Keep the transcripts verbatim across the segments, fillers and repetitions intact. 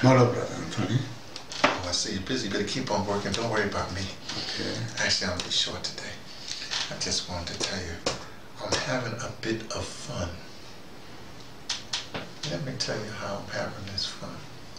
What up, brother Anthony? Oh, I see you're busy. Better keep on working. Don't worry about me. Okay. Actually, I'll be short today. I just wanted to tell you, I'm having a bit of fun. Let me tell you how I'm having this fun.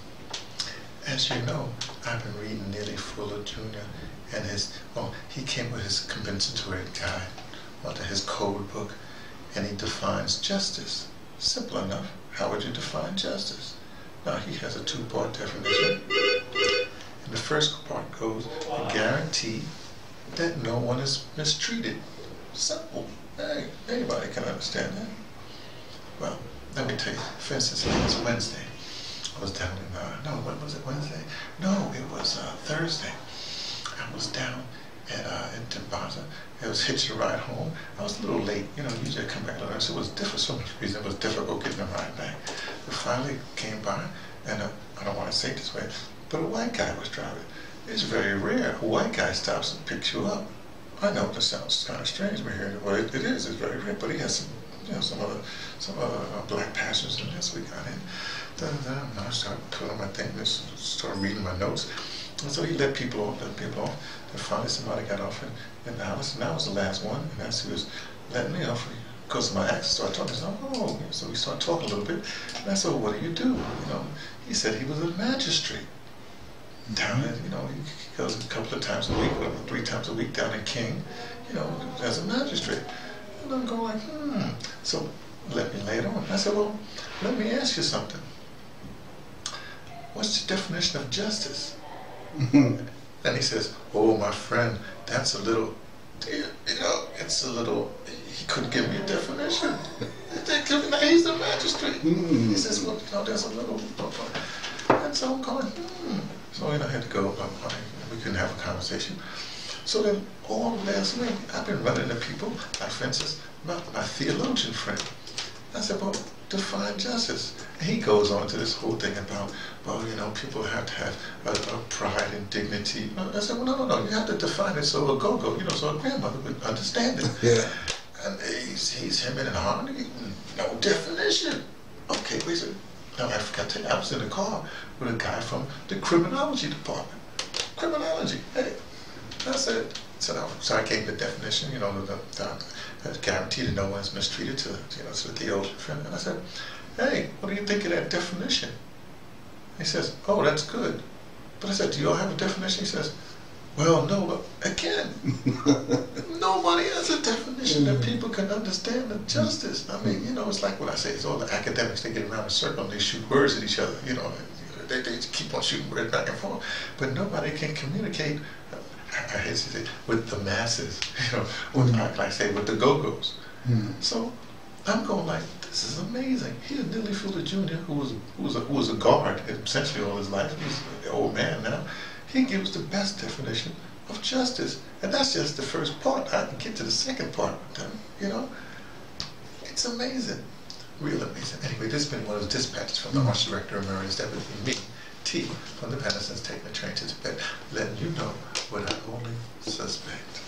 As you know, I've been reading Neely Fuller Junior and his, well, he came with his compensatory guide, onto his code book, and he defines justice. Simple enough. How would you define justice? Now, he has a two-part definition. And the first part goes, a guarantee that no one is mistreated. Simple. Hey, anybody can understand that. Well, let me tell you, for instance, last Wednesday, I was down in, uh, no, what was it, Wednesday? No, it was uh, Thursday. I was down at, uh, in theBrother. It was hitch a ride home. I was a little late. You know, usually I come back a little early. So it was different, so much reason it was difficult getting a ride back. But finally came by, and uh, I don't want to say it this way, but a white guy was driving. It's very rare. A white guy stops and picks you up. I know this sounds kind of strange, but here, well, it, it is. It's very rare. But he has some, you know, some other, some other uh, black passengers in this. We got in. Then, then I started putting my thing. Just started reading my notes. And so he let people off, let people off. And finally somebody got off in, in the house, and that was the last one. And as he was letting me off, because of my accent, started talking. He said, oh, so we started talking a little bit. And I said, well, what do you do? You know, he said he was a magistrate. Down in, you know, he goes a couple of times a week, or three times a week down in King, you know, as a magistrate. And I'm going like, hmm. So let me lay it on. I said, well, let me ask you something. What's the definition of justice? And he says, oh, my friend, that's a little, you know, it's a little, he couldn't give me a definition. He's a magistrate. He says, well, no, there's a little, and so I'm going, hmm. So you know, I had to go, um, we couldn't have a conversation. So then, all last week, I've been running into people, like for instance, my, my theologian friend. I said, well, define justice. And he goes on to this whole thing about, well, you know, people have to have a, a pride and dignity. I said, well, no, no, no, you have to define it so a go-go, you know, so a grandmother would understand it. Yeah. And he's, he's him in harmony, no definition. Okay, wait a second. Now, I forgot to tell you, I was in the car with a guy from the criminology department. Criminology, hey. I said, so, so I gave the definition, you know, the, the, the guarantee that no one's mistreated to, you know, to the theologian friend. And I said, hey, what do you think of that definition? He says, oh, that's good. But I said, do you all have a definition? He says, well, no, but again, nobody has a definition that people can understand of justice. I mean, you know, it's like what I say, it's all the academics, they get around a circle and they shoot words at each other, you know, they, they keep on shooting words back and forth, but nobody can communicate, I hate to say, with the masses, you know, with, mm-hmm. like I say, with the go-go's. Mm-hmm. So I'm going like, this is amazing. Here's Neely Fuller Junior, who was, who was, a, who was a guard essentially all his life. He's an old man now. He gives the best definition of justice. And that's just the first part. I can get to the second part with them, you know. It's amazing. Real amazing. Anyway, this has been one of those dispatches from the ArtsDirector emeritus. That would be me, T, from thePatterson's Taking the Train to Tibet, letting you know what I only suspect.